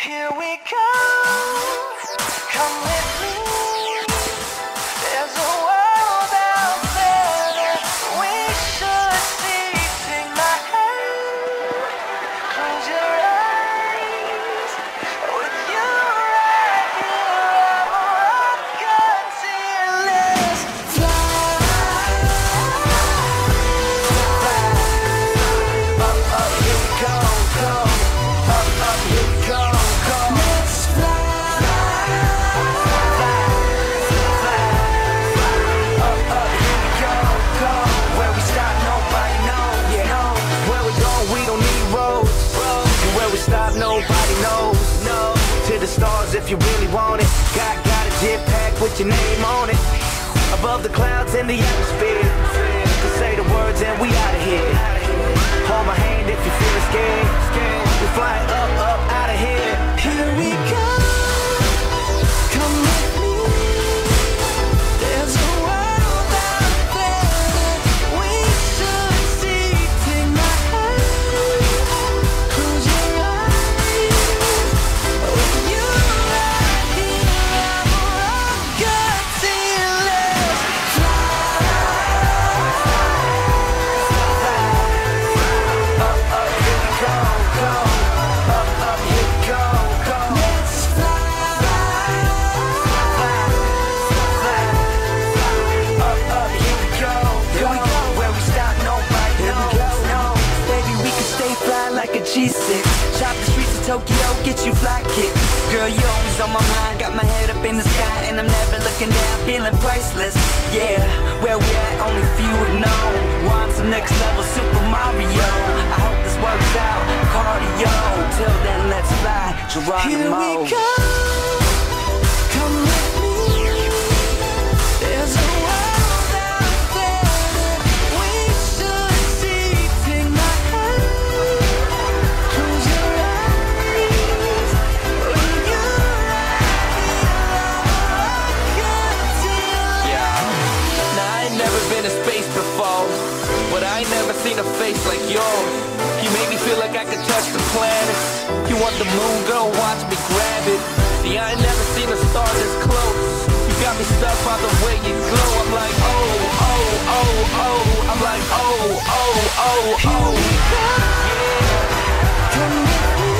Here we go, come with me. There's a world out there that we should see. Take my hand, close your eyes. With you right here, I'm a rocketeer. Let's fly. Up, up, here we go, go. Up, up, here we go. Nobody knows, no. To the stars if you really want it. Got a jet pack with your name on it. Above the clouds in the atmosphere. Just say the words and we out of here. Hold my hand if you're feeling scared. We're flying up, up, out of here. Here we go. Come with me. There's a world out there that we should see. Take my hand. Close your eyes. G6, chop the streets of Tokyo, get you fly kick. Girl, you always on my mind, got my head up in the sky, and I'm never looking down, feeling priceless. Yeah, where we at, only few would know. We're on some next level Super Mario. I hope this works out, cardio. Till then, let's fly, Geronimo. Here we go, come with me. There's a world out there that we should see. Take my hand. Been in space before, but I ain't never seen a face like yours. You make me feel like I could touch the planets. You want the moon, girl, watch me grab it. See, I ain't never seen a star this close. You got me stuck by the way you glow. I'm like, oh, oh, oh, oh. I'm like, oh, oh, oh, oh. Here we go. Yeah. Come with me.